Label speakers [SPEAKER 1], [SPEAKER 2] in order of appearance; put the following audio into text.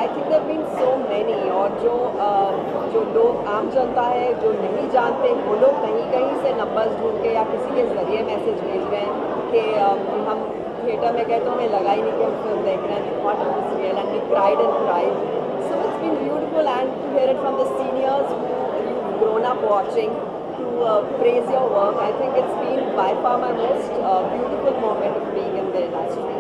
[SPEAKER 1] Think there been so many, और जो लोग आम जनता है जो नहीं जानते वो लोग कहीं कहीं से नंबर्स ढूंढ के या किसी के ज़रिए मैसेज भेज रहे हैं कि हम थिएटर में गए तो हमें लगा ही नहीं कि हम फिल्म देख रहे हैं, what was real and we cried and cried. So it's been beautiful and to hear it from the seniors who you've grown up watching to praise your work. I think it's been by far my most beautiful moment of being in the industry.